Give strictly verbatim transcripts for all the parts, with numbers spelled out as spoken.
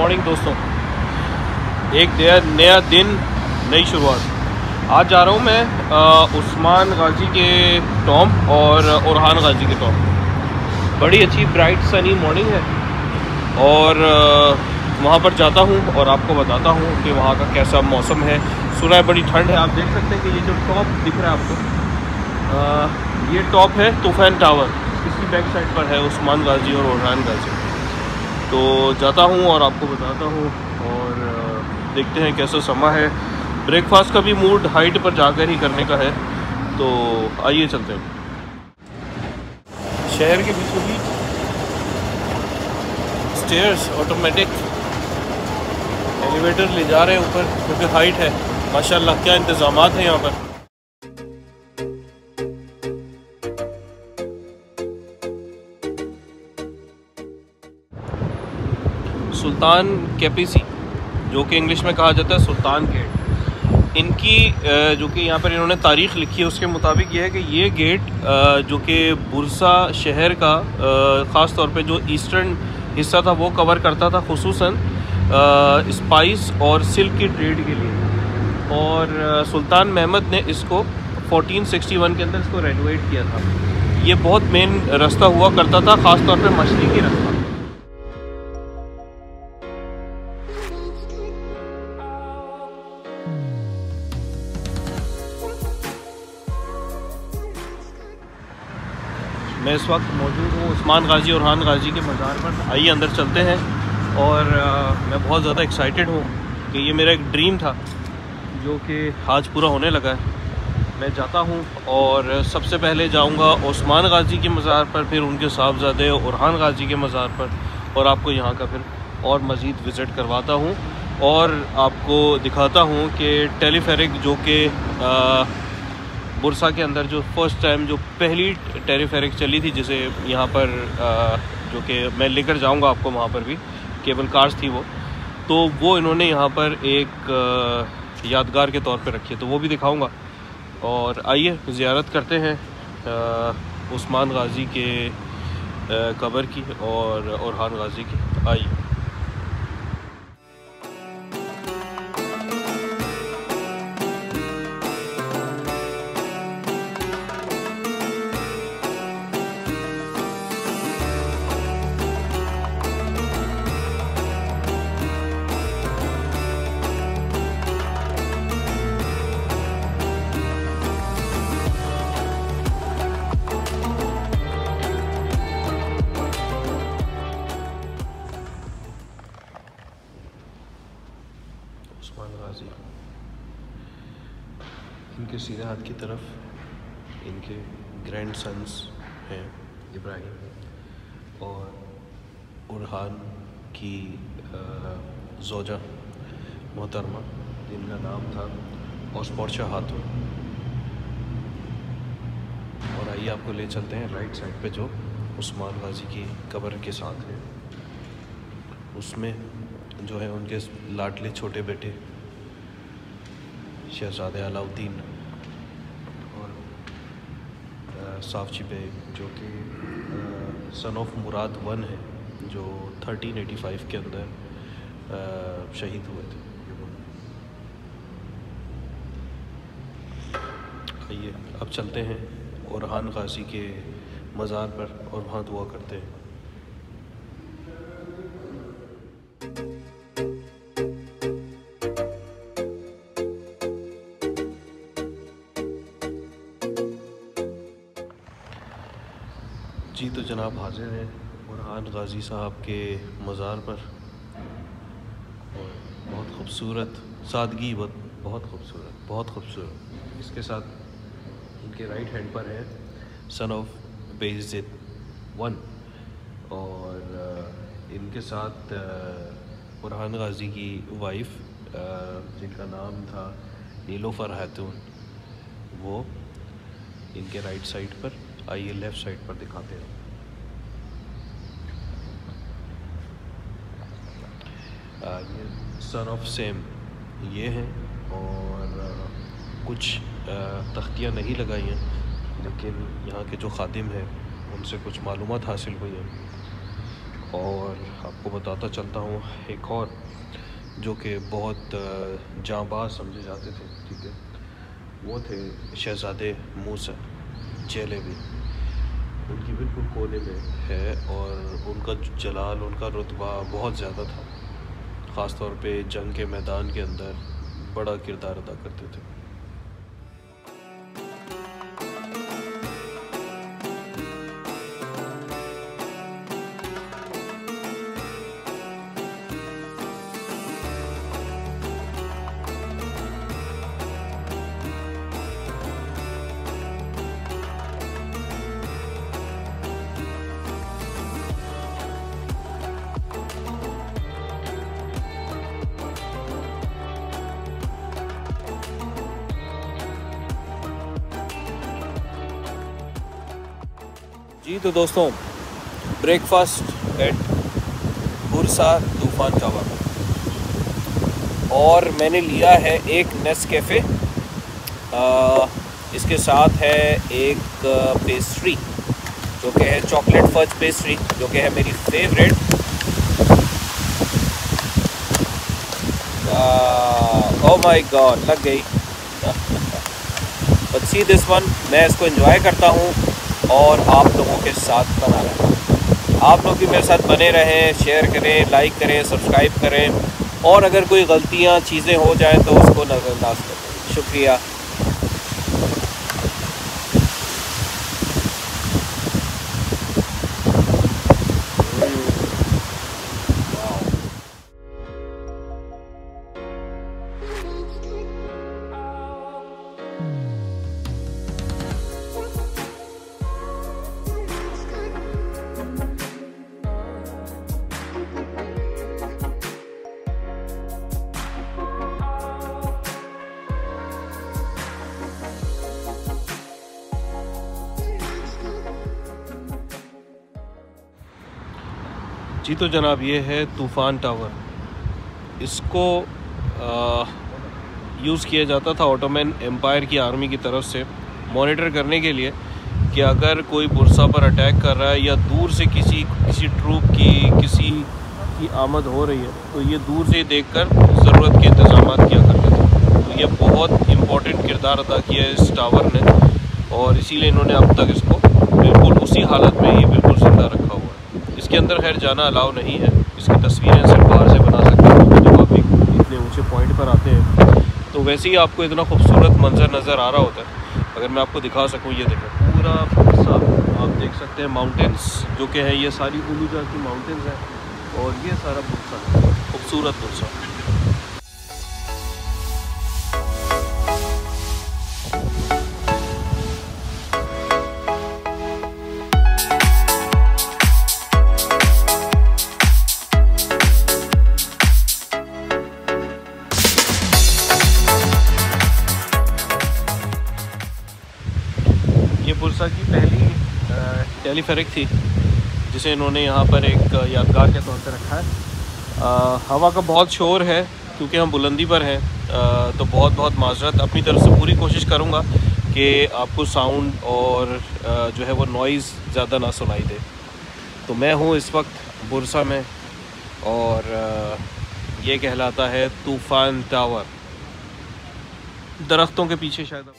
Morning दोस्तों, एक नया नया दिन, नई शुरुआत। आज जा रहा हूँ मैं आ, उस्मान गाजी के टॉम और ओरहान गाजी के टॉम। बड़ी अच्छी ब्राइट सनी मॉर्निंग है और आ, वहाँ पर जाता हूँ और आपको बताता हूँ कि वहाँ का कैसा मौसम है। सुना है बड़ी ठंड है। आप देख सकते हैं कि ये जो टॉप दिख रहा है आपको, आ, ये टॉप है तूफ़ान टावर। इसकी बैक साइड पर है उस्मान गाजी और ओरहान गाजी। तो जाता हूँ और आपको बताता हूँ और देखते हैं कैसा समा है। ब्रेकफास्ट का भी मूड हाइट पर जाकर ही करने का है, तो आइए चलते हैं। शहर के बीचों बीच स्टेयर्स ऑटोमेटिक एलिवेटर ले जा रहे हैं ऊपर, क्योंकि हाइट है। माशाल्लाह क्या इंतज़ामात हैं यहाँ पर। सुल्तान केपीसी, जो कि इंग्लिश में कहा जाता है सुल्तान गेट, इनकी जो कि यहाँ पर इन्होंने तारीख़ लिखी है, उसके मुताबिक ये है कि ये गेट जो कि बुरसा शहर का ख़ास तौर पे जो ईस्टर्न हिस्सा था वो कवर करता था, खुसूसन स्पाइस और सिल्क की ट्रेड के लिए। और सुल्तान महमद ने इसको फोर्टीन सिक्सटी वन के अंदर इसको रेनोवेट किया था। ये बहुत मेन रास्ता हुआ करता था, ख़ास तौर पे मछली की रास्ता। मैं इस वक्त मौजूद हूँ उस्मान गाजी और ओरहान गाजी के मज़ार पर। आइए अंदर चलते हैं। और आ, मैं बहुत ज़्यादा एक्साइटेड हूँ कि ये मेरा एक ड्रीम था जो कि आज पूरा होने लगा है। मैं जाता हूँ और सबसे पहले जाऊँगा उस्मान गाजी के मज़ार पर, फिर उनके साहबजादे ओरहान गाजी के मज़ार पर, और आपको यहाँ का फिर और मज़ीद विज़िट करवाता हूँ और आपको दिखाता हूँ कि टेलीफेरिक जो कि बुरसा के अंदर जो फर्स्ट टाइम जो पहली टेलीफेरिक चली थी, जिसे यहाँ पर आ, जो कि मैं लेकर जाऊँगा आपको, वहाँ पर भी केबल कार्स थी वो, तो वो इन्होंने यहाँ पर एक आ, यादगार के तौर पे रखी है, तो वो भी दिखाऊँगा। और आइए ज़ियारत करते हैं आ, उस्मान गाजी के कब्र की और ओरहान गाजी की। आइए। उस्मान गाजी, इनके सीधे हाथ की तरफ इनके ग्रैंड सन्स हैं इब्राहिम और ओरहान की ज़ौजा मोहतरमा, जिनका नाम था औसपोर्शा खातून। और आइए आपको ले चलते हैं राइट साइड पे जो उस्मान गाजी की कब्र के साथ है। उसमें जो है उनके लाडले छोटे बेटे शहज़ादे अलाउद्दीन और साफ़ची बेग, जो कि सन ऑफ मुराद वन है, जो थर्टीन एटी फाइव के अंदर आ, शहीद हुए थे। आइए अब चलते हैं ओरहान गाजी के मज़ार पर और वहाँ दुआ करते हैं। जी तो जनाब हाजिर हैं ओरहान गाजी साहब के मज़ार पर, और बहुत खूबसूरत सादगी, बहुत बहुत खूबसूरत बहुत खूबसूरत। इसके साथ इनके राइट हैंड पर है सन ऑफ बेइज़्ज़त वन, और इनके साथ ओरहान गाजी की वाइफ जिनका नाम था नीलोफर खातून, वो इनके राइट साइड पर। आइए लेफ़्ट साइड पर दिखाते हैं। आ, ये सन ऑफ सेम ये हैं, और आ, कुछ तख्तियाँ नहीं लगाई हैं, लेकिन यहाँ के जो खादिम हैं उनसे कुछ मालूमात हासिल हुई हैं। और आपको बताता चलता हूँ एक और जो कि बहुत जांबाज समझे जाते थे, ठीक है, वो थे शहज़ादे मूसा चेलेबी। उनकी बिल्कुल कोने में है और उनका जलाल, उनका रुतबा बहुत ज़्यादा था। ख़ास तौर पे जंग के मैदान के अंदर बड़ा किरदार अदा करते थे। जी तो दोस्तों, ब्रेकफास्ट एट बुरसा तूफ़ान टावर और मैंने लिया है एक नेस्कैफ़े, इसके साथ है एक पेस्ट्री जो कि है चॉकलेट फज पेस्ट्री, जो कि है मेरी फेवरेट। ओह माय गॉड, लग गई। बट सी दिस वन, मैं इसको एंजॉय करता हूँ और आप लोगों के साथ बना रहा हूँ। आप लोग भी मेरे साथ बने रहें, शेयर करें, लाइक करें, सब्सक्राइब करें और अगर कोई गलतियाँ चीज़ें हो जाएं तो उसको नज़रअंदाज करें। शुक्रिया। जी तो जनाब, ये है तूफ़ान टावर। इसको यूज़ किया जाता था ऑटोमन एम्पायर की आर्मी की तरफ से मॉनिटर करने के लिए कि अगर कोई बुरसा पर अटैक कर रहा है या दूर से किसी किसी ट्रूप की किसी की आमद हो रही है तो ये दूर से देखकर ज़रूरत के इंतज़ाम किया करते थे। तो ये बहुत इम्पोर्टेंट किरदार अदा किया है इस टावर ने और इसीलिए इन्होंने अब तक इसको बिल्कुल उसी हालत में ही बिल्कुल ज़िंदा रखा हुआ है। इसके अंदर खैर जाना अलाउ नहीं है, इसकी तस्वीरें सिर्फ बाहर से बना सकते हैं। जब आप इतने ऊंचे पॉइंट पर आते हैं तो वैसे ही आपको इतना खूबसूरत मंजर नज़र आ रहा होता है। अगर मैं आपको दिखा सकूं, ये देखें, पूरा सा आप देख सकते हैं माउंटेन्स जो कि है, ये सारी उलूजा की माउंटेन्स हैं और ये सारा बुरसा है, खूबसूरत बुरसा। ये बुरसा की पहली टेलीफेरिक थी जिसे इन्होंने यहाँ पर एक यादगार के तौर पर रखा है। आ, हवा का बहुत शोर है क्योंकि हम बुलंदी पर हैं, आ, तो बहुत बहुत माजरत। अपनी तरफ से पूरी कोशिश करूँगा कि आपको साउंड और आ, जो है वो नॉइज़ ज़्यादा ना सुनाई दे। तो मैं हूँ इस वक्त बुरसा में और आ, ये कहलाता है तूफ़ान टावर, दरख्तों के पीछे शायद।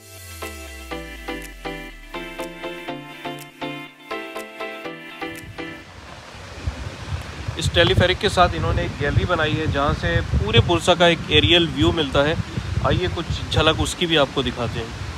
इस टेलीफेरिक के साथ इन्होंने एक गैलरी बनाई है जहाँ से पूरे बुरसा का एक एरियल व्यू मिलता है। आइए कुछ झलक उसकी भी आपको दिखाते हैं।